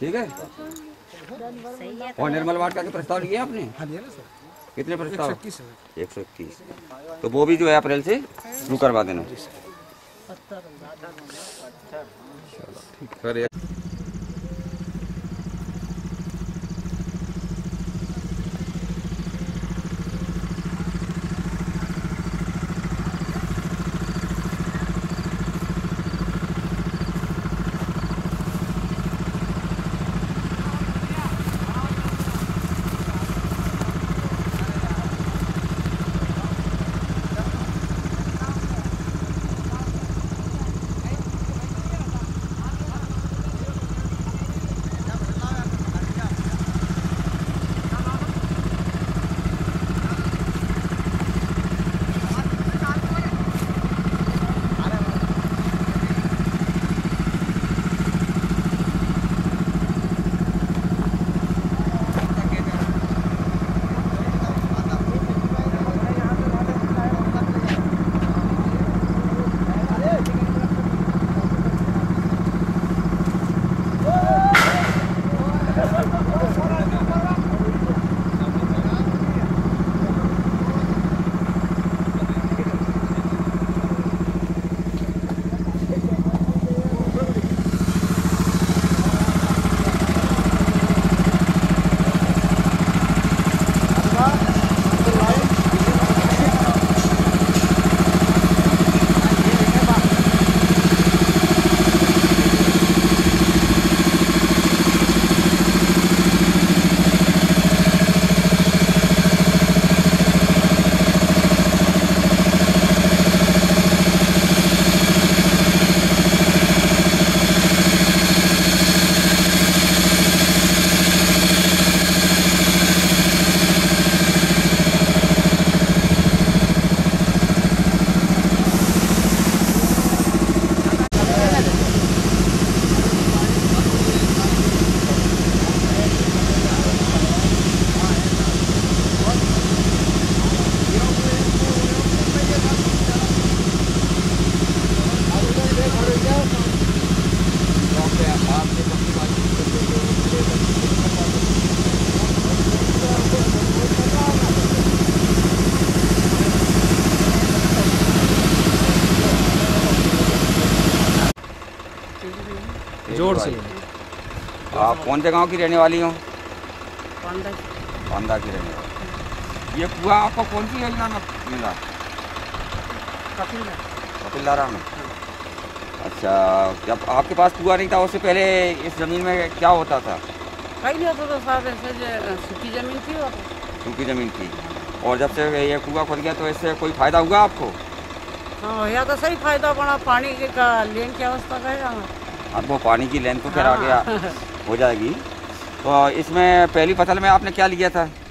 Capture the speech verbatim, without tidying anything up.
ठीक है। और निर्मल वार्ड का प्रस्ताव लिया आपने? हाँ लिया ना सर। कितने प्रस्ताव? एक सौ इक्कीस। तो वो भी जो है अप्रैल से शुरू करवा देना। सर जोर से। आप कौन से गांव की रहने वाली हो? पांडा पांडा की रहने वाली। ये कुआ आपको कौन सी योजना में मिला? कपिला कपिलारा में। अच्छा, जब आपके पास कुआ नहीं था उससे पहले इस जमीन में क्या होता था? कहीं नहीं होता था साहब, ऐसे सूखी जमीन थी। और सूखी जमीन थी। और जब से ये कुआ खुल गया तो इससे कोई फायदा हुआ आपको? हाँ या तो सही फायदा पड़ा। पानी का लेन की अवस्था रहेगा। अब वो पानी की लेंथ तो फिर आ गया हो जाएगी। तो इसमें पहली फसल में आपने क्या लिया था?